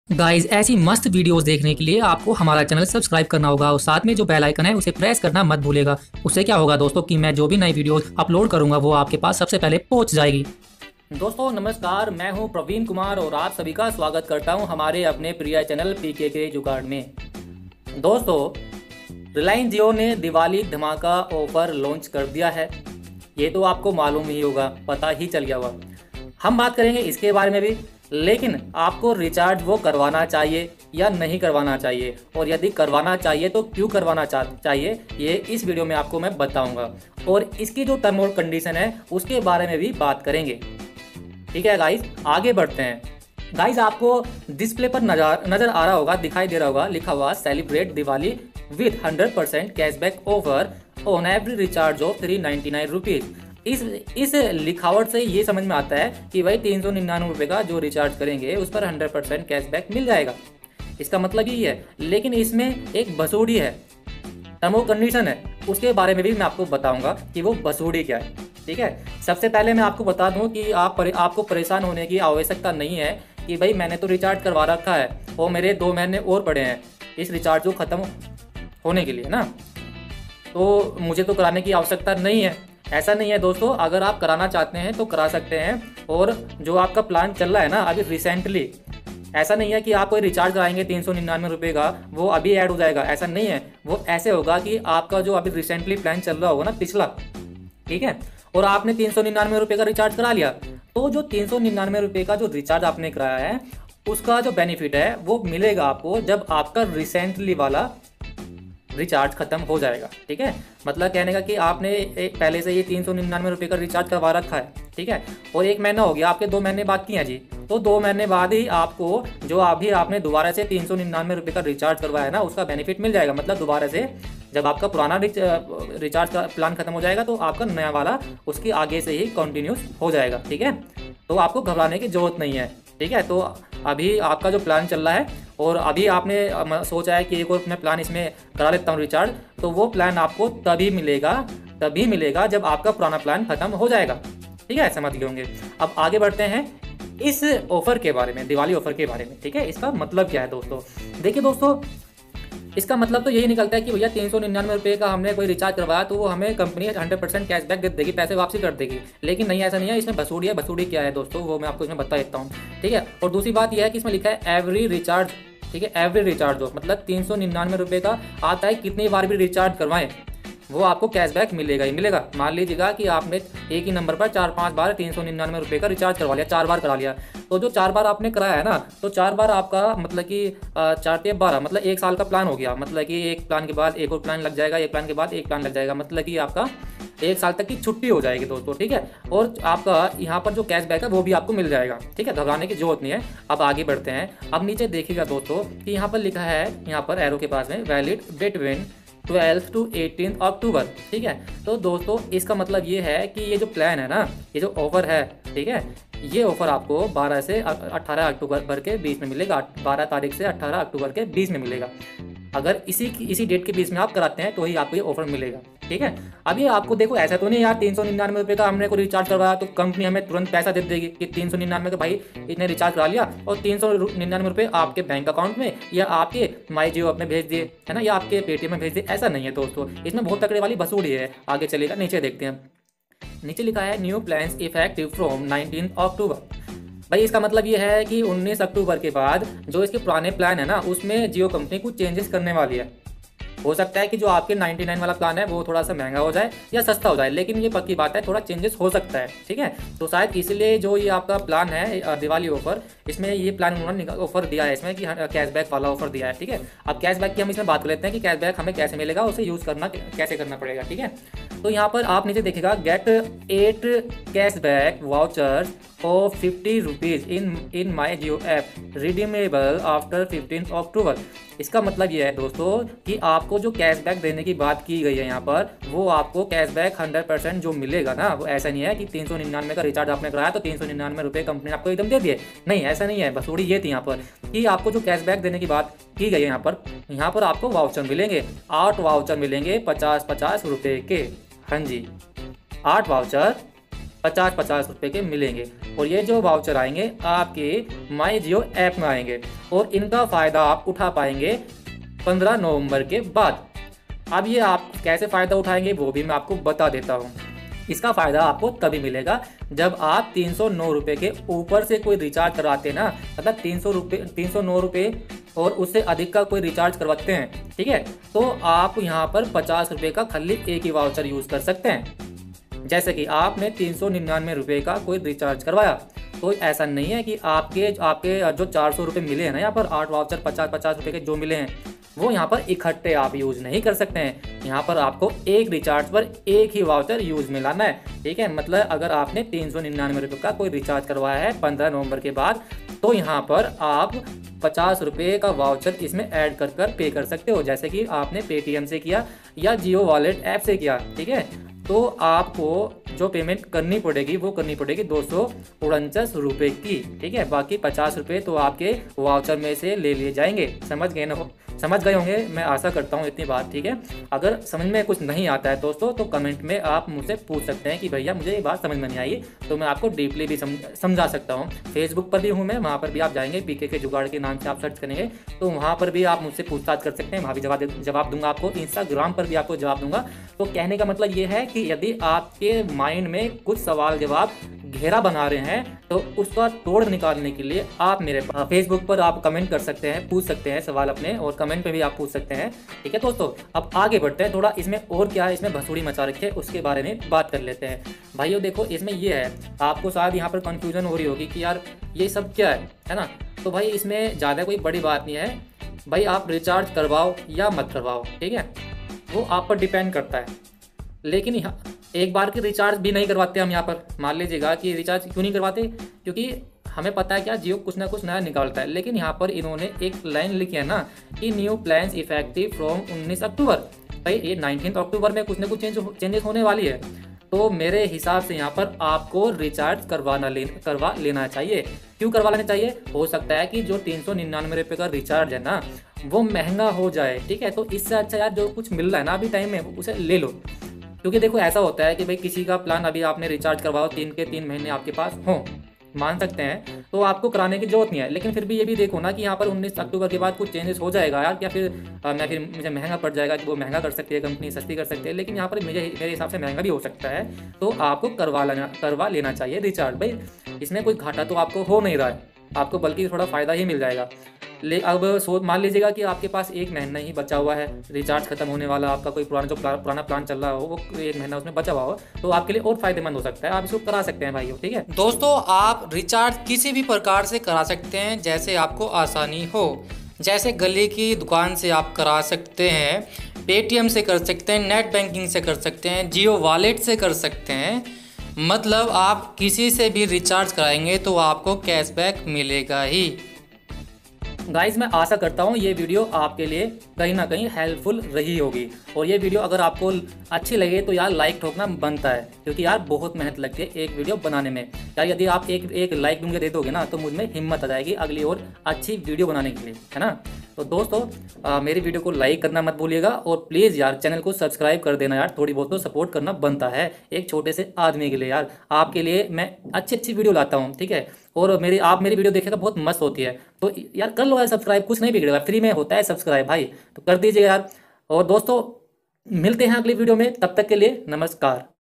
Guys ऐसी मस्त videos देखने के लिए आपको हमारा चैनल सब्सक्राइब करना होगा और साथ में जो बेल आइकन है उसे प्रेस करना मत भूलेगा। उससे क्या होगा दोस्तों कि मैं जो भी नई वीडियोस अपलोड करूंगा वो आपके पास सबसे पहले पहुंच जाएगी। दोस्तों नमस्कार, मैं हूं प्रवीण कुमार और आप सभी का स्वागत करता हूं हमारे अपने प्रिय चैनल पीके के जुगाड़ में। दोस्तों रिलायंस जियो ने दिवाली धमाका ऑफर लॉन्च कर दिया है, ये तो आपको मालूम ही होगा, पता ही चल गया होगा। हम बात करेंगे इसके बारे में भी, लेकिन आपको रिचार्ज वो करवाना चाहिए या नहीं करवाना चाहिए, और यदि करवाना चाहिए तो क्यों करवाना चाहिए, ये इस वीडियो में आपको मैं बताऊंगा। और इसकी जो टर्म और कंडीशन है उसके बारे में भी बात करेंगे। ठीक है गाइस, आगे बढ़ते हैं। गाइस आपको डिस्प्ले पर नजर आ रहा होगा, दिखाई दे रहा होगा, लिखा हुआ celebrate Diwali with 100% cashback offer on every recharge of 399 rupees. इस लिखावट से ये समझ में आता है कि भाई 399 रुपये का जो रिचार्ज करेंगे उस पर 100% कैशबैक मिल जाएगा। इसका मतलब यही है, लेकिन इसमें एक बसूड़ी है, टर्म और कंडीशन है, उसके बारे में भी मैं आपको बताऊंगा कि वो बसूड़ी क्या है। ठीक है, सबसे पहले मैं आपको बता दूं कि आपको परेशान होने की आवश्यकता नहीं है कि भाई मैंने तो रिचार्ज करवा रखा है और मेरे 2 महीने और पड़े हैं इस रिचार्ज को ख़त्म होने के लिए ना, तो मुझे तो कराने की आवश्यकता नहीं है। ऐसा नहीं है दोस्तों, अगर आप कराना चाहते हैं तो करा सकते हैं। और जो आपका प्लान चल रहा है ना अभी रिसेंटली, ऐसा नहीं है कि आप कोई रिचार्ज कराएंगे 399 रुपये का वो अभी ऐड हो जाएगा, ऐसा नहीं है। वो ऐसे होगा कि आपका जो अभी रिसेंटली प्लान चल रहा होगा ना पिछला, ठीक है, और आपने 399 रुपये का रिचार्ज करा लिया, तो जो 399 रुपये का जो रिचार्ज आपने कराया है उसका जो बेनिफिट है वो मिलेगा आपको जब आपका रिसेंटली वाला रिचार्ज खत्म हो जाएगा। ठीक है, मतलब कहने का कि आपने पहले से ये 399 रुपये का रिचार्ज करवा रखा है, ठीक है, और 1 महीना हो गया, आपके 2 महीने बाकी हैं जी, तो 2 महीने बाद ही आपको जो अभी आपने दोबारा से 399 रुपये का रिचार्ज करवाया है ना उसका बेनिफिट मिल जाएगा। मतलब दोबारा से जब आपका पुराना रिचार्ज का प्लान खत्म हो जाएगा तो आपका नया वाला उसके आगे से ही कंटिन्यूस हो जाएगा। ठीक है, तो आपको घबराने की जरूरत नहीं है। ठीक है, तो अभी आपका जो प्लान चल रहा है और अभी आपने सोचा है कि एक और मैं प्लान इसमें करा लेता हूँ रिचार्ज, तो वो प्लान आपको तभी मिलेगा जब आपका पुराना प्लान खत्म हो जाएगा। ठीक है, समझ गए होंगे। अब आगे बढ़ते हैं इस ऑफर के बारे में, दिवाली ऑफर के बारे में। ठीक है, इसका मतलब क्या है दोस्तों, देखिए दोस्तों, इसका मतलब तो यही निकलता है कि भैया 399 रुपये का हमने कोई रिचार्ज करवाया तो वो हमें कंपनी 100% कैशबैक दे देगी, पैसे वापसी कर देगी। लेकिन नहीं, ऐसा नहीं है, इसमें बसूड़ी है। बसूड़ी क्या है दोस्तों वो मैं आपको इसमें बता देता हूँ। ठीक है, और दूसरी बात यह है कि इसमें लिखा है एवरी रिचार्ज। ठीक है, एवरी रिचार्ज हो मतलब 399 रुपये का आता है, कितनी बार भी रिचार्ज करवाएं वो आपको कैशबैक मिलेगा ही मिलेगा। मान लीजिएगा कि आपने एक ही नंबर पर 4-5 बार 399 रुपये का रिचार्ज करवा लिया, 4 बार करा लिया, तो जो 4 बार आपने कराया है ना, तो 4 बार आपका मतलब कि 4×12 मतलब 1 साल का प्लान हो गया। मतलब कि एक प्लान के बाद एक और प्लान लग जाएगा, एक प्लान के बाद एक प्लान लग जाएगा, मतलब कि आपका 1 साल तक की छुट्टी हो जाएगी दोस्तों। ठीक है, और आपका यहाँ पर जो कैशबैक है वो भी आपको मिल जाएगा। ठीक है, घबराने की जरूरत नहीं है। अब आगे बढ़ते हैं। अब नीचे देखिएगा दोस्तों कि यहाँ पर लिखा है, यहाँ पर एरो के पास में, वैलिड बिटवीन 12 to 18 अक्टूबर। ठीक है, तो दोस्तों इसका मतलब ये है कि ये जो प्लान है ना, ये जो ऑफर है, ठीक है, ये ऑफर आपको 12 से 18 अक्टूबर के बीच में मिलेगा। 12 तारीख से 18 अक्टूबर के बीच में मिलेगा। अगर इसी डेट के बीच में आप कराते हैं तो ही आपको ये ऑफर मिलेगा। ठीक है, अभी आपको देखो ऐसा तो नहीं यार 399 रुपये का हमने को रिचार्ज करवाया तो कंपनी हमें तुरंत पैसा दे देगी कि 399 का भाई इतने रिचार्ज करा लिया और 399 रुपये आपके बैंक अकाउंट में या आपके माई जियो में भेज दिए, है ना, या आपके पेटीएम में भेज दिए। ऐसा नहीं है दोस्तों, इसमें बहुत तकड़े वाली बसूड़ी है। आगे चलेगा, नीचे देखते हैं। नीचे लिखा है new plans effective from 19 October. भाई इसका मतलब ये है कि 19 अक्टूबर के बाद जो इसके पुराने प्लान है ना उसमें जियो कंपनी कुछ चेंजेस करने वाली है। हो सकता है कि जो आपके 99 वाला प्लान है वो थोड़ा सा महंगा हो जाए या सस्ता हो जाए, लेकिन ये पक्की बात है थोड़ा चेंजेस हो सकता है। ठीक है, तो शायद इसलिए जो ये आपका प्लान है दिवाली ऑफर, इसमें ये प्लान उन्होंने ऑफर दिया है इसमें कि कैशबैक वाला ऑफर दिया है। ठीक है, अब कैशबैक की हम इसमें बात कर लेते हैं कि कैशबैक हमें कैसे मिलेगा, उसे यूज़ करना कैसे करना पड़ेगा। ठीक है, तो यहाँ पर आप नीचे देखिएगा get 8 cashback vouchers of 50 rupees in my Jio app redeemable after 15 October. इसका मतलब ये है दोस्तों कि आपको जो कैशबैक देने की बात की गई है यहाँ पर, वो आपको कैशबैक 100% जो मिलेगा ना, वो ऐसा नहीं है कि 399 का रिचार्ज आपने कराया तो 399 रुपये कंपनी ने आपको एकदम दे दिए। नहीं, ऐसा नहीं है। बसूड़ी ये थी यहाँ पर कि आपको जो कैशबैक देने की बात की गई है यहाँ पर आपको वाउचर मिलेंगे, 8 वाउचर मिलेंगे 50-50 रुपये के। हाँ जी, 8 वाउचर 50-50 रुपये के मिलेंगे। और ये जो वाउचर आएंगे आपके माई जियो ऐप में आएंगे और इनका फ़ायदा आप उठा पाएंगे 15 नवंबर के बाद। अब ये आप कैसे फ़ायदा उठाएंगे वो भी मैं आपको बता देता हूँ। इसका फ़ायदा आपको तभी मिलेगा जब आप 309 रुपये के ऊपर से कोई रिचार्ज कराते हैं ना, मतलब 309 रुपये और उससे अधिक का कोई रिचार्ज करवाते हैं, ठीक है, तो आप यहाँ पर 50 रुपये का खाली एक ही वाउचर यूज़ कर सकते हैं। जैसे कि आपने 399 रुपये का कोई रिचार्ज करवाया, तो ऐसा नहीं है कि आपके जो 400 रुपये मिले हैं ना, यहाँ पर 8 वाउचर 50-50 रुपये के जो मिले हैं वो यहाँ पर इकट्ठे आप यूज़ नहीं कर सकते हैं। यहाँ पर आपको एक रिचार्ज पर एक ही वाउचर यूज़ में लाना है, ठीक है। मतलब अगर आपने 399 रुपये का कोई रिचार्ज करवाया है 15 नवंबर के बाद, तो यहाँ पर आप 50 रुपये का वाउचर इसमें ऐड कर पे कर सकते हो, जैसे कि आपने पेटीएम से किया या जियो वॉलेट ऐप से किया, ठीक है। तो आपको जो पेमेंट करनी पड़ेगी वो करनी पड़ेगी 249 रुपये की, ठीक है। बाकी 50 रुपये तो आपके वाउचर में से ले लिए जाएंगे। समझ गए ना, समझ गए होंगे, मैं आशा करता हूँ इतनी बात, ठीक है। अगर समझ में कुछ नहीं आता है दोस्तों तो कमेंट में आप मुझसे पूछ सकते हैं कि भैया मुझे ये बात समझ में नहीं आई, तो मैं आपको डीपली भी समझा सकता हूँ। फेसबुक पर भी हूँ मैं, वहाँ पर भी आप जाएंगे, पीके के जुगाड़ के नाम से आप सर्च करेंगे तो वहाँ पर भी आप मुझसे पूछताछ कर सकते हैं, वहाँ भी जवाब दूंगा आपको। इंस्टाग्राम पर भी आपको जवाब दूंगा। तो कहने का मतलब ये है कि यदि आपके माइंड में कुछ सवाल जवाब घेरा बना रहे हैं तो उसका तोड़ निकालने के लिए आप मेरे फेसबुक पर आप कमेंट कर सकते हैं, पूछ सकते हैं सवाल अपने, और कमेंट पे भी आप पूछ सकते हैं, ठीक है दोस्तों। अब आगे बढ़ते हैं, थोड़ा इसमें और क्या है, इसमें भसुड़ी मचा रखी है उसके बारे में बात कर लेते हैं। भाइयों देखो, इसमें ये है, आपको शायद यहाँ पर कंफ्यूजन हो रही होगी कि यार ये सब क्या है ना। तो भाई इसमें ज़्यादा कोई बड़ी बात नहीं है भाई, आप रिचार्ज करवाओ या मत करवाओ, ठीक है, वो आप पर डिपेंड करता है। लेकिन यहाँ एक बार की रिचार्ज भी नहीं करवाते हम यहाँ पर। मान लीजिएगा कि रिचार्ज क्यों नहीं करवाते, क्योंकि हमें पता है क्या, जियो कुछ ना कुछ नया निकालता है। लेकिन यहाँ पर इन्होंने एक लाइन लिखी है ना कि new plans effective from 19 October. भाई ये 19 अक्टूबर में कुछ ना कुछ चेंजेस होने वाली है, तो मेरे हिसाब से यहाँ पर आपको रिचार्ज करवा लेना चाहिए। क्यों करवा लेना चाहिए? हो सकता है कि जो 399 रुपये का रिचार्ज है ना वो महंगा हो जाए, ठीक है। तो इससे अच्छा यार जो कुछ मिल रहा है ना अभी टाइम में उसे ले लो। क्योंकि देखो ऐसा होता है कि भाई किसी का प्लान अभी आपने रिचार्ज करवाओ, 3 महीने आपके पास हो, मान सकते हैं, तो आपको कराने की जरूरत नहीं है। लेकिन फिर भी ये भी देखो ना कि यहाँ पर 19 अक्टूबर के बाद कुछ चेंजेस हो जाएगा यार, या फिर मुझे महंगा पड़ जाएगा, कि वो महंगा कर सकती है कंपनी, सस्ती कर सकती है। लेकिन यहाँ पर मेरे हिसाब से महंगा भी हो सकता है, तो आपको करवा लेना चाहिए रिचार्ज। भाई इसमें कोई घाटा तो आपको हो नहीं रहा है, आपको बल्कि थोड़ा फ़ायदा ही मिल जाएगा। अब मान लीजिएगा कि आपके पास 1 महीना ही बचा हुआ है, रिचार्ज खत्म होने वाला, आपका कोई पुराना प्लान चल रहा हो, वो 1 महीना उसमें बचा हुआ हो, तो आपके लिए और फायदेमंद हो सकता है, आप इसको करा सकते हैं भाइयों, ठीक है दोस्तों। आप रिचार्ज किसी भी प्रकार से करा सकते हैं जैसे आपको आसानी हो। जैसे गली की दुकान से आप करा सकते हैं, पेटीएम से कर सकते हैं, नेट बैंकिंग से कर सकते हैं, जियो वॉलेट से कर सकते हैं। मतलब आप किसी से भी रिचार्ज कराएंगे तो आपको कैशबैक मिलेगा ही। गाइस मैं आशा करता हूँ ये वीडियो आपके लिए कहीं ना कहीं हेल्पफुल रही होगी। और ये वीडियो अगर आपको अच्छी लगे तो यार लाइक ठोकना बनता है, क्योंकि यार बहुत मेहनत लगती है एक वीडियो बनाने में। यार यदि आप एक लाइक मुझे दे दोगे ना तो मुझ में हिम्मत आ जाएगी अगली और अच्छी वीडियो बनाने के लिए, है ना। तो दोस्तों मेरी वीडियो को लाइक करना मत भूलिएगा, और प्लीज़ यार चैनल को सब्सक्राइब कर देना यार, थोड़ी बहुत तो सपोर्ट करना बनता है एक छोटे से आदमी के लिए। यार आपके लिए मैं अच्छी वीडियो लाता हूँ, ठीक है। और आप मेरी वीडियो देखेगा बहुत मस्त होती है, तो यार कर लो यार सब्सक्राइब, कुछ नहीं बिगड़ेगा, फ्री में होता है सब्सक्राइब भाई, तो कर दीजिएगा यार। और दोस्तों मिलते हैं अगली वीडियो में, तब तक के लिए नमस्कार।